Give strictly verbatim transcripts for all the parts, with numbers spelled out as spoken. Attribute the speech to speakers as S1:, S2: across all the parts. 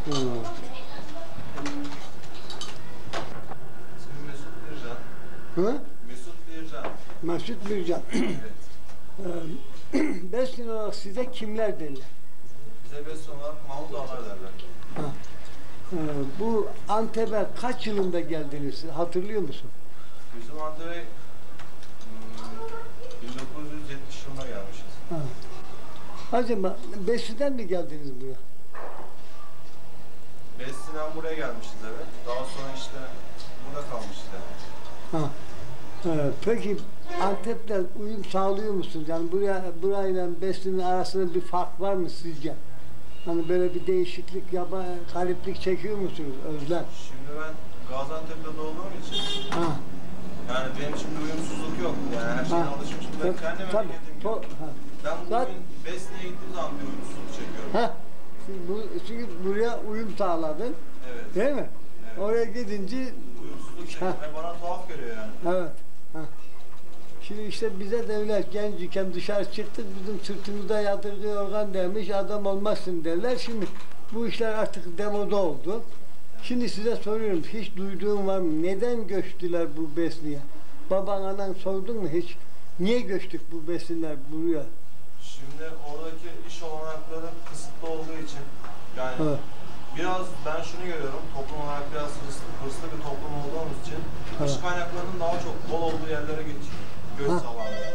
S1: İsmim Mesut Bircan. Hı? Mesut Bircan. Mesut Bircan. Evet. Besin olarak size kimler derler?
S2: Bize besin olarak Mahmut Ağlar derler.
S1: Ha. Ee, bu Antep'e kaç yılında geldiniz? Hatırlıyor musun?
S2: Bizim Antep'e bin dokuz yüz yetmiş yılında gelmişiz.
S1: Ha. Acaba Besin'den mi geldiniz buraya?
S2: Besin'den buraya gelmişiz evet. Daha sonra işte burada kalmışız yani.
S1: Ha. Ee, peki Antep'te uyum sağlıyor musunuz? Yani buraya burayla Besin'in arasında bir fark var mı sizce? Hani böyle bir değişiklik, yaba, gariplik çekiyor musunuz? Özlem.
S2: Şimdi ben Gaziantep'te doğduğum için
S1: ha.
S2: Yani benim için bir uyumsuzluk yok. Yani her şeye alışmışım. Ben kendi memleketim gibi. Ben bugün Besni'ye gittiğim zaman bir uyumsuzluk çekiyorum.
S1: Ha. Şimdi bu, çünkü buraya uyum sağladın.
S2: Evet.
S1: Değil mi?
S2: Evet.
S1: Oraya gidince
S2: uyumsuzluk çekiyorum. Bana tuhaf geliyor yani.
S1: Evet. Ha. Şimdi işte bize devlet genciyken dışarı çıktık, bizim sırtımızda yadırgı organ demiş, adam olmazsın derler. Şimdi bu işler artık demoda oldu. Şimdi size soruyorum, hiç duyduğun var mı? Neden göçtüler bu Besni'ye? Baban, anan sordun mu hiç? Niye göçtük bu Besniler buraya?
S2: Şimdi oradaki iş olanakları kısıtlı olduğu için, yani evet. Biraz ben şunu görüyorum, toplum olarak biraz hırslı, hırslı bir toplum olduğumuz için evet. İş kaynaklarının daha çok bol olduğu yerlere geç, göç sağlanıyor.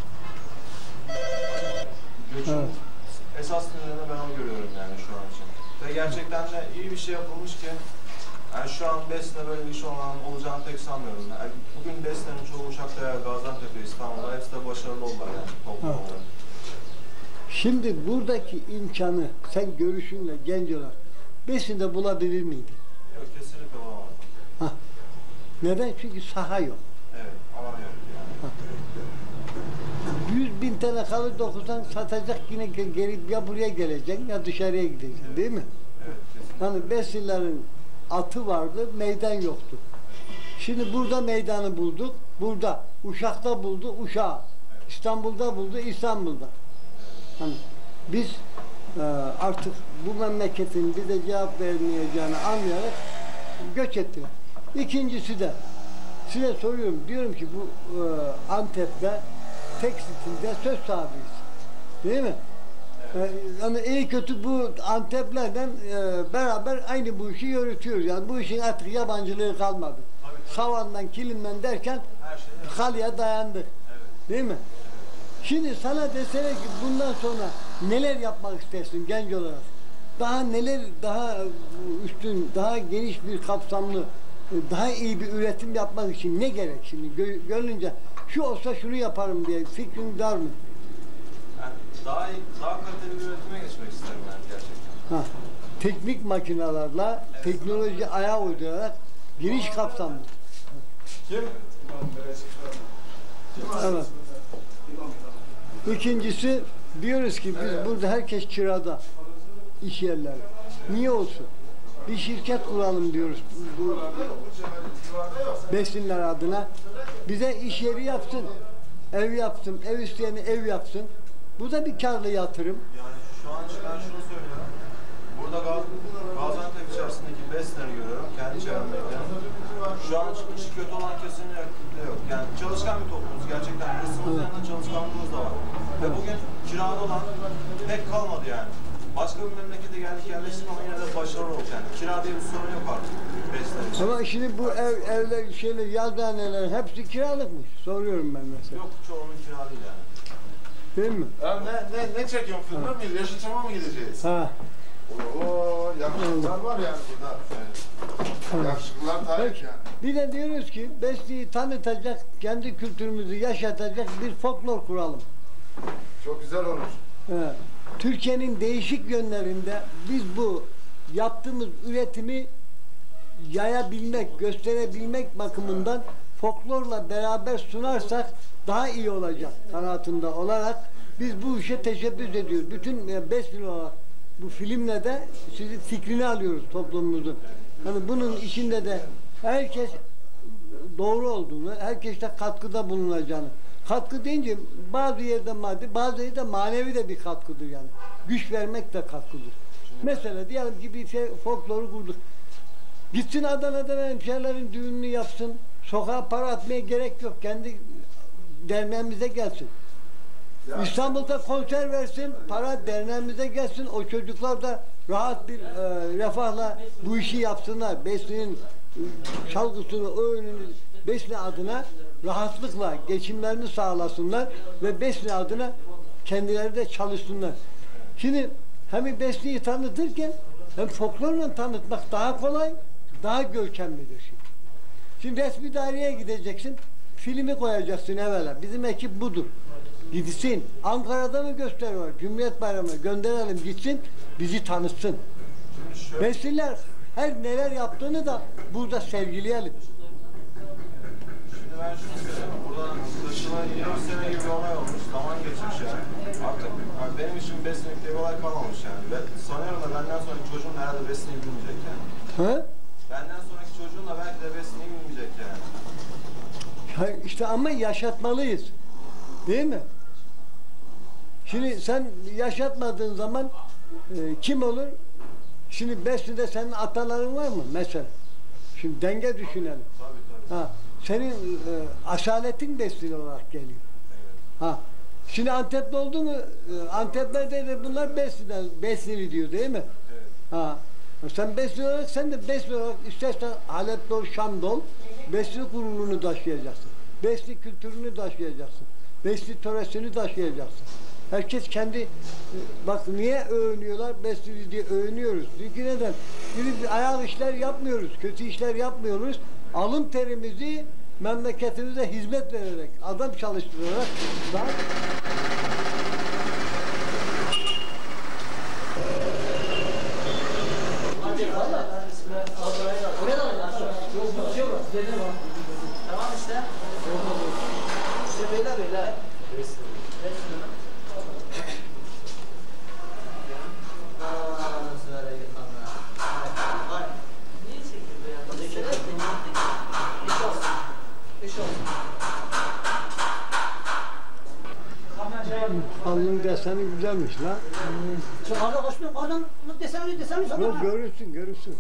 S2: Göçün evet. Esas nedeni ben onu görüyorum yani şu an için. Ve gerçekten de iyi bir şey yapılmış ki, yani şu an Besne böyle bir iş olan olacağını pek sanmıyorum. Yani bugün Besne'nin çoğu Uşak'ta, Gaziantep'te, İstanbul'da hepsi de başarılı oldular yani toplum evet. olarak.
S1: Şimdi buradaki imkanı sen görüşünle genç olarak Besne'de bulabilir miydin?
S2: Yok, kesinlikle bulamazdım.
S1: Ha. Neden? Çünkü saha yok.
S2: Evet, alan yok yani.
S1: Yüz bin tane kalı dokusan satacak, yine gelip ya buraya geleceksin ya dışarıya gideceksin, evet. Değil mi?
S2: Evet, kesinlikle.
S1: Hani Besnilerin atı vardı, meydan yoktu. Şimdi burada meydanı bulduk, burada. Uşak'ta buldu, Uşak. Evet. İstanbul'da buldu, İstanbul'da. Evet. Hani biz e, artık bu memleketin bize cevap vermeyeceğini anlayarak göç ettiler. İkincisi de size soruyorum, diyorum ki bu e, Antep'te tekstilde söz sahibiyiz. Değil mi? Evet. Ee, yani iyi kötü bu Anteplerden e, beraber aynı bu işi yürütüyoruz. Yani bu işin artık yabancılığı kalmadı. Tabii, tabii. Savandan, kilimden derken şey halıya dayandık. Evet. Değil mi? Evet. Şimdi sana deseler ki bundan sonra neler yapmak istersin genç olarak? Daha neler, daha üstün, daha geniş bir kapsamlı, daha iyi bir üretim yapmak için ne gerek şimdi? Gö gönlünce şu olsa şunu yaparım diye fikrin var mı?
S2: Yani daha iyi, daha kaliteli bir üretime geçmek isterim yani gerçekten.
S1: Ha, teknik makinalarla, evet. Teknoloji ayağa uydurarak geniş kapsamlı.
S2: Kim?
S1: Evet. İkincisi diyoruz ki biz evet. Burada herkes kirada iş yerleri. Niye olsun? Bir şirket kuralım diyoruz bu Besinler adına. Bize iş yeri yapsın, ev yapsın, ev isteyeni ev yapsın. Bu da bir karlı yatırım.
S2: Yani şu an ben şunu söylüyorum. Burada Gaz Gaziantep içerisindeki Besler'i görüyorum, kendi çevremdeki. Şu an işi kötü olan kesinlikle yok. Yani çalışkan bir toplumuz gerçekten. Hırsımız evet. Yanında çalışkanlığımız da var. Ve bugün kirada olan pek kalmadı yani. Başka bir memlekete geldik, yerleştik ama yine de başarılı oldu yani. Kira diye bir sorun yok artık. Besler.
S1: Ama şimdi bu ev, evler, şeyler, yazıhaneler hepsi kiralıkmış. Soruyorum ben mesela.
S2: Yok, çoğunun kira değil yani.
S1: Değil mi?
S3: Ya ne, ne, ne çekiyorsun? Filmler miyiz? Yeşilçam'a mı gideceğiz?
S1: Ha.
S3: Oo, yakışıklar var yani burada. Evet. Yakışıklar tarih yani.
S1: Bir de diyoruz ki Besni'yi tanıtacak, kendi kültürümüzü yaşatacak bir folklor kuralım.
S3: Çok güzel olur.
S1: Evet. Türkiye'nin değişik yönlerinde biz bu yaptığımız üretimi yayabilmek, gösterebilmek bakımından folklorla beraber sunarsak daha iyi olacak sanatında olarak biz bu işe teşebbüs ediyoruz. Bütün Besni olarak bu filmle de sizin fikrini alıyoruz toplumumuzun. Yani bunun içinde de herkes doğru olduğunu, herkes de katkıda bulunacağını Katkı deyince bazı yerde maddi, bazı yerde manevi de bir katkıdır yani. Güç vermek de katkıdır. Mesela diyelim ki bir şey folkloru kurduk. Gitsin Adana'da hemşehrilerin düğününü yapsın. Sokağa para atmaya gerek yok. Kendi derneğimize gelsin.
S3: Ya,
S1: İstanbul'da konser versin, para derneğimize gelsin. O çocuklar da rahat bir e, refahla bu işi yapsınlar. Besni'nin e, çalgısını, oyununu Besni adına rahatlıkla geçimlerini sağlasınlar ve Besni adına kendileri de çalışsınlar. Şimdi hem Besni'yi tanıtırken hem folklorla tanıtmak daha kolay, daha görkemlidir şimdi. Şimdi resmi daireye gideceksin, filmi koyacaksın evvela. Bizim ekip budur. Gitsin. Ankara'da mı gösteriyor? Cumhuriyet Bayramı'na gönderelim gitsin, bizi tanıtsın. Besniler her neler yaptığını da burada sergileyelim.
S2: Şimdi ben şunu söyleyeyim. Buradan taşıma yirmi sene gibi bir olay olmuş. Zaman geçmiş yani. Artık yani benim için beslemek diye bir olay kalmamış yani. Ben sanıyorum da benden sonraki çocuğum herhalde beslemeyi bilmeyecek yani.
S1: He?
S2: Benden sonraki çocuğum da belki de beslemeyi bilmeyecek yani.
S1: Ya işte ama yaşatmalıyız. Değil mi? Şimdi sen yaşatmadığın zaman e, kim olur? Şimdi Besni'de senin ataların var mı mesela? Şimdi denge düşünelim.
S2: Tabii tabii.
S1: Ha, senin e, asaletin Besni olarak geliyor.
S2: Evet.
S1: Ha. Şimdi Antep'te oldu mu? E, Antep'lerde de bunlar Besni'den Besnili diyor değil mi?
S2: Evet.
S1: Ha. Sen Besni olarak sen de Besni olarak istersen Halep'te ol, Şam'da ol. Besni gururunu taşıyacaksın. Besni kültürünü taşıyacaksın. Besni töresini taşıyacaksın. Herkes kendi, e, bak niye övünüyorlar? Besni diye övünüyoruz. Çünkü neden? Biz ayak işler yapmıyoruz, kötü işler yapmıyoruz. Alın terimizi memleketimize hizmet vererek, adam çalıştırarak daha...
S4: Tamam işte. İşte böyle böyle.
S1: Alnın deseni güzelmiş la.
S4: Şu arada koşmuyor. Oradan deseni deseni sana.
S1: Yok görürsün, görürsün.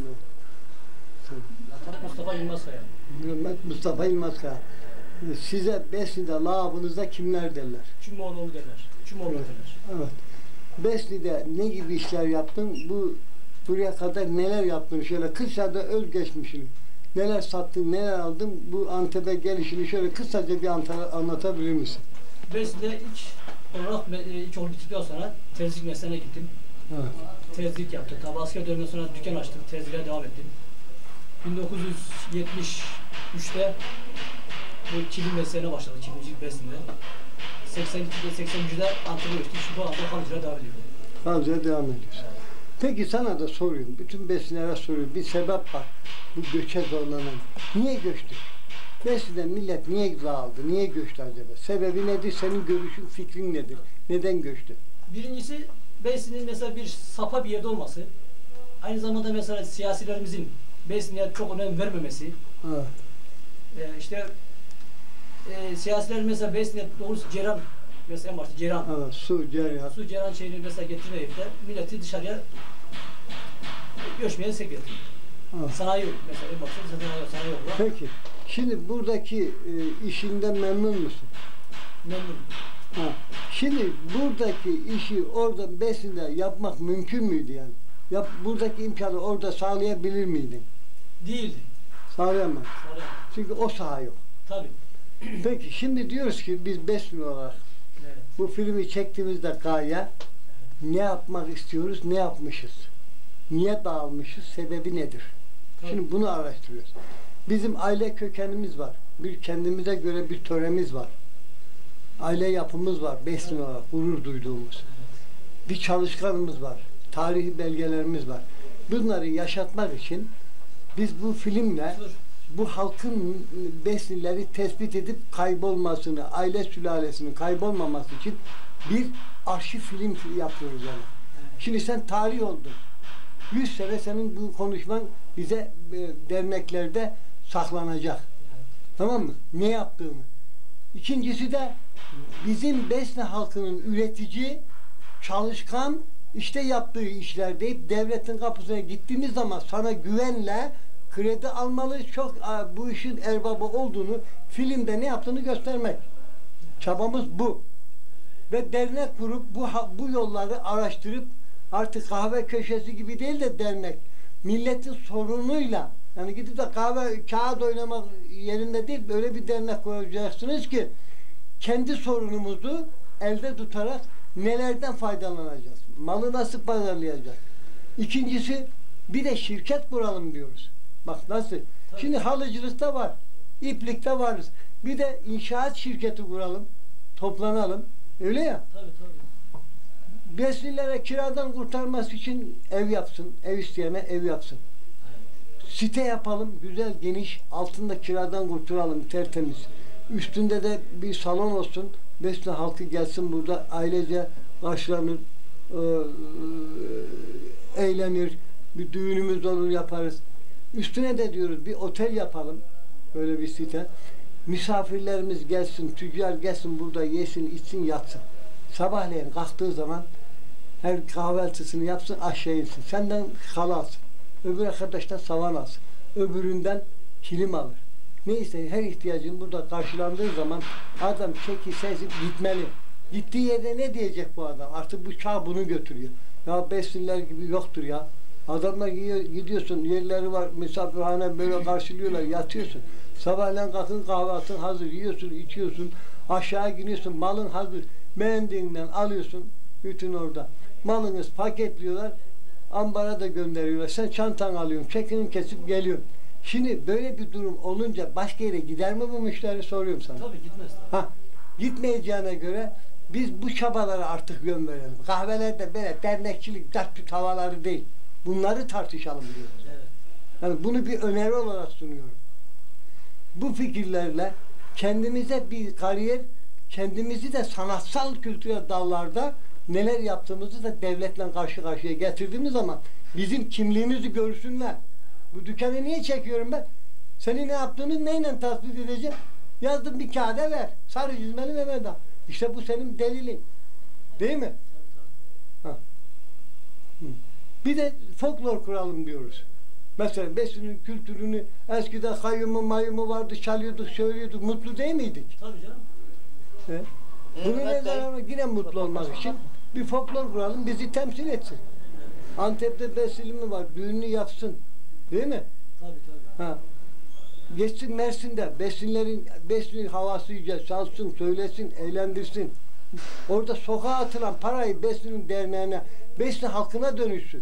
S4: Mustafa Yılmaz Kaya.
S1: Hürmet Mustafa Yılmaz Kaya. Size Besni'de lağabınızda kimler derler?
S4: Çumoğlu derler. Çumoğlu derler.
S1: Evet. Besni'de ne gibi işler yaptın? Bu buraya kadar neler yaptın? Şöyle kısaca özgeçmişini. Neler sattın, neler aldın? Bu Antep'e gelişini şöyle kısaca bir anlatabilir misin?
S4: Besni'de ilk olarak ilk okul bittikten sonra terzilik mesleğine gittim.
S1: Evet.
S4: Terzilik yaptım. Tabi asker döneminden sonra dükkan açtım. Terziliğe devam ettim. bin dokuz yüz yetmiş üçte bu kilim mesleğine başladı. Kilimcilik Besni'de. seksen ikide seksen üçte Antep'e geçtik. Şu anda kalıcıya devam ediyorum.
S1: Kalıcıya devam ediyorsun. Peki sana da soruyorum. Bütün Besni'lere soruyorum. Bir sebep var. Bu göçe zorlanan. Niye göçtü? Besni'den millet niye dağıldı? Niye göçtü acaba? Sebebi nedir? Senin görüşün, fikrin nedir? Neden göçtü?
S4: Birincisi Besni'nin mesela bir sapa bir yerde olması. Aynı zamanda mesela siyasilerimizin Besni'ye çok önem vermemesi.
S1: Evet.
S4: Ee, işte e, siyasiler mesela Besni'ye doğrusu Ceyran mesela en başta Ceyran.
S1: Evet, su, cereyan.
S4: Su Ceyran şeyini mesela getirmeyip de milleti dışarıya göçmeye sevk etti.
S1: Evet.
S4: Sanayi yok mesela en başta sanayi, sanayi yok.
S1: Peki, şimdi buradaki e, işinden memnun musun?
S4: Memnun.
S1: Ha. Şimdi buradaki işi orada Besni'de yapmak mümkün müydü yani? Yap, buradaki imkanı orada sağlayabilir miydin?
S4: Değildi.
S1: Sağlayamaz.
S4: Sağlayamaz.
S1: Çünkü o saha yok.
S4: Tabii.
S1: Peki şimdi diyoruz ki biz Besni olarak
S4: Evet.
S1: bu filmi çektiğimizde gaye ne yapmak istiyoruz, ne yapmışız? Niye dağılmışız, sebebi nedir?
S4: Tabii.
S1: Şimdi bunu araştırıyoruz. Bizim aile kökenimiz var. Bir kendimize göre bir töremiz var. Aile yapımız var, Besni olarak gurur duyduğumuz. Bir çalışkanımız var. Tarihi belgelerimiz var. Bunları yaşatmak için biz bu filmle bu halkın Besnileri tespit edip kaybolmasını, aile sülalesinin kaybolmaması için bir arşiv film yapıyoruz yani. Şimdi sen tarih oldun. Yüz sene senin bu konuşman bize e, derneklerde saklanacak. Tamam mı? Ne yaptığını. İkincisi de bizim Besne halkının üretici, çalışkan, işte yaptığı işler deyip devletin kapısına gittiğimiz zaman sana güvenle kredi almalı, çok bu işin erbabı olduğunu filmde ne yaptığını göstermek. Çabamız bu. Ve dernek kurup bu bu yolları araştırıp artık kahve köşesi gibi değil de dernek milletin sorunuyla, yani gidip de kahve kağıt oynamak yerinde değil, böyle bir dernek koyacaksınız ki kendi sorunumuzu elde tutarak nelerden faydalanacağız? Malı nasıl pazarlayacağız? İkincisi bir de şirket kuralım diyoruz. Bak nasıl? Tabii. Şimdi halıcılıkta var, iplikte varız. Bir de inşaat şirketi kuralım, toplanalım. Öyle ya.
S4: Tabii tabii.
S1: Beslilere kiradan kurtarması için ev yapsın, ev isteyene ev yapsın. Evet. Site yapalım, güzel, geniş, altında kiradan kurtaralım, tertemiz. Üstünde de bir salon olsun, Besne halkı gelsin burada ailece karşılanır, e, e, eğlenir, bir düğünümüz olur yaparız. Üstüne de diyoruz bir otel yapalım, böyle bir site. Misafirlerimiz gelsin, tüccar gelsin burada yesin, içsin, yatsın. Sabahleyin kalktığı zaman her kahvaltısını yapsın, aşağı insin. Senden halı alsın. Öbür arkadaştan savan alsın. Öbüründen kilim alır. Neyse her ihtiyacın burada karşılandığı zaman adam çeki sesip gitmeli. Gittiği yerde ne diyecek bu adam? Artık bu çağ bunu götürüyor. Ya Besliler gibi yoktur ya. Adamlar gidiyorsun, yerleri var, misafirhane böyle karşılıyorlar, yatıyorsun. Sabahleyin kalkın kahvaltın hazır, yiyorsun, içiyorsun, aşağı gidiyorsun, malın hazır. Beğendiğinden alıyorsun, bütün orada. Malınız paketliyorlar, ambara da gönderiyorlar. Sen çantan alıyorsun, çekini kesip geliyorsun. Şimdi böyle bir durum olunca başka yere gider mi bu müşteri soruyorum sana.
S4: Tabii gitmez. Tabii.
S1: Ha, gitmeyeceğine göre biz bu çabalara artık yön verelim. Kahvelerde böyle dernekçilik, dert tut havaları değil. Bunları tartışalım diyoruz.
S4: Evet.
S1: Yani bunu bir öneri olarak sunuyorum. Bu fikirlerle kendimize bir kariyer, kendimizi de sanatsal kültürel dallarda neler yaptığımızı da devletle karşı karşıya getirdiğimiz zaman bizim kimliğimizi görsünler. Bu dükkanı niye çekiyorum ben? Senin ne yaptığını neyle tasdik edeceğim? Yazdım bir kağıda ver. Sarı çizmeli Mehmet Ağa. İşte bu senin delilin. Değil mi? Ha. Bir de folklor kuralım diyoruz. Mesela Besli'nin kültürünü eskiden kayyumu mayumu vardı, çalıyorduk, söylüyorduk. Mutlu değil miydik?
S4: Tabii canım.
S1: He? Bunu ne zaman yine mutlu olmak için bir folklor kuralım, bizi temsil etsin. Antep'te Besli mi var? Düğününü yapsın. Değil mi?
S4: Tabii tabii.
S1: Ha. Geçsin Mersin'de Beslilerin Besli havası yüce, çalsın, söylesin, eğlendirsin. Orada sokağa atılan parayı Besli'nin derneğine, Besli halkına dönüşsün.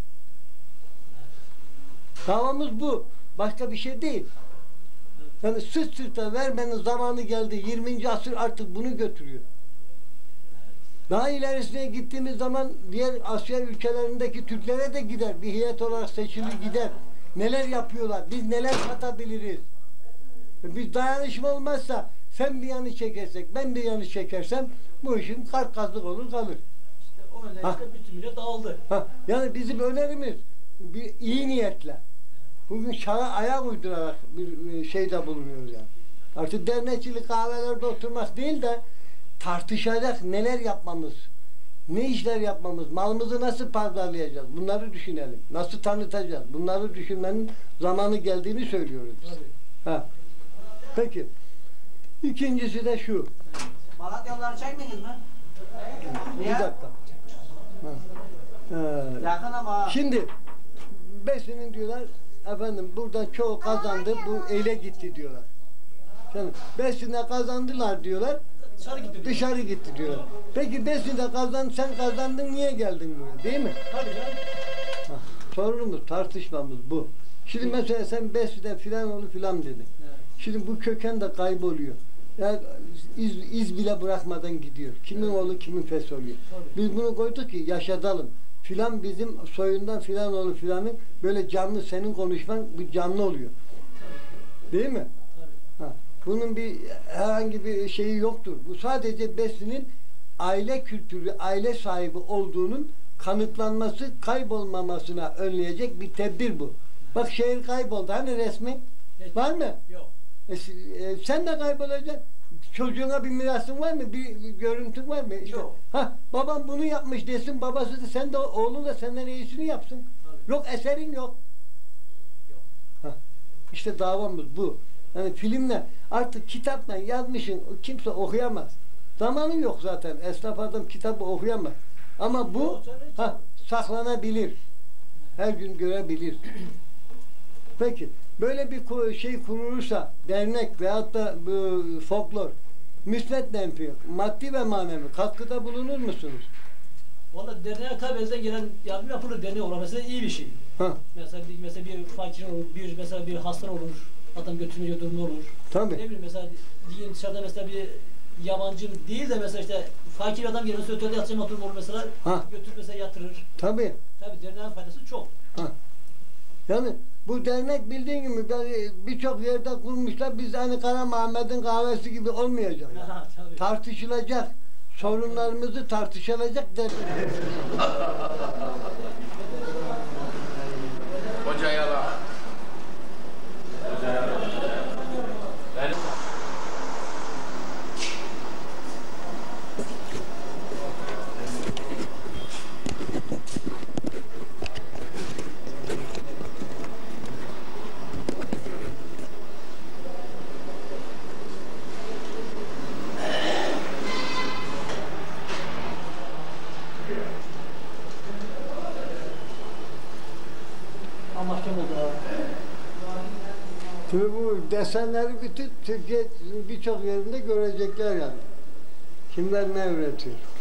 S1: Davamız bu. Başka bir şey değil. Yani sırt sırta vermenin zamanı geldi. yirminci asır artık bunu götürüyor. Daha ilerisine gittiğimiz zaman diğer Asya ülkelerindeki Türklere de gider. Bir heyet olarak seçilir gider. Neler yapıyorlar? Biz neler katabiliriz? Biz dayanışma olmazsa sen bir yanı çekersek, ben bir yanı çekersem bu işin karkazlık olur kalır.
S4: İşte o öneride bütün millet dağıldı.
S1: Ha, yani bizim önerimiz bir iyi niyetle. Bugün çağa ayak uydurarak bir şeyde bulunuyoruz yani. Artık dernekçilik kahvelerde oturmak değil de tartışacak neler yapmamız, ne işler yapmamız, malımızı nasıl pazarlayacağız, bunları düşünelim. Nasıl tanıtacağız, bunları düşünmenin zamanı geldiğini söylüyoruz biz. Ha. Peki. İkincisi de şu.
S5: Malatyalıları çekmediniz mi?
S1: Bir dakika. Ha. Ee,
S5: Yakın ama.
S1: Şimdi Besli'nin diyorlar efendim buradan çoğu kazandı, bu ele gitti diyorlar. Yani Besli'ne kazandılar diyorlar.
S4: Dışarı gitti.
S1: Dışarı gitti diyorlar. Peki Besli'de kazandın, sen kazandın, niye geldin buraya? Değil mi?
S4: Tabii canım.
S1: Ha, sorunumuz, tartışmamız bu. Şimdi mesela sen Besli'den filan oğlu filan dedin.
S4: Evet.
S1: Şimdi bu köken de kayboluyor. Yani iz, iz bile bırakmadan gidiyor. Kimin oğlu kimin fes oluyor.
S4: Tabii.
S1: Biz bunu koyduk ki yaşatalım. Filan bizim soyundan filan oğlu filanın böyle canlı, senin konuşman bir canlı oluyor. Değil mi?
S4: Tabii.
S1: Ha. Bunun bir herhangi bir şeyi yoktur. Bu sadece Besli'nin aile kültürü, aile sahibi olduğunun kanıtlanması, kaybolmamasına önleyecek bir tedbir bu. Bak şehir kayboldu. Hani resmi?
S4: Hiç.
S1: Var mı?
S4: Yok.
S1: E, e, sen de kaybolacaksın. çocuğuna bir mirasın var mı? Bir, bir görüntün var mı? İşte,
S4: Yok.
S1: Ha, babam bunu yapmış desin, babası da sen de oğlun da senden iyisini yapsın.
S4: Tabii.
S1: Yok eserin yok.
S4: Yok.
S1: Ha, işte davamız bu. Yani filmle artık kitapla yazmışın kimse okuyamaz. Zamanı yok zaten. Esnaf adam kitabı okuyamaz. Ama bu
S4: Yok, tabii ki.
S1: ha, saklanabilir. Her gün görebilir. Peki böyle bir ku- şey kurulursa dernek veyahut da bu folklor müsbet menfi maddi ve manevi katkıda bulunur musunuz?
S4: Valla derneğe tabi elden gelen yardım yapılır. Derneği olan mesela iyi bir şey.
S1: Ha,
S4: Mesela bir, mesela bir fakir olur, bir mesela bir hasta olur, adam götürmeye durumu olur. Ne
S1: tabii.
S4: bileyim mesela diyelim dışarıda mesela bir yabancı değil de mesela işte fakir adam geliyor, otelde yatacağım oturum olur mesela,
S1: Ha.
S4: götürür mesela yatırır.
S1: Tabii.
S4: Tabi derneğin faydası çok.
S1: Ha. Yani bu dernek bildiğin gibi ben- birçok yerde kurmuşlar. Biz hani Kara Muhammed'in kahvesi gibi olmayacak. Yani.
S4: Ha, tabii.
S1: Tartışılacak. Sorunlarımızı tartışılacak dernek.
S3: Hoca yalan.
S4: Mahkem oldu ha.
S1: Şimdi bu desenleri bütün Türkiye birçok yerinde görecekler yani. Kimler ne üretiyor?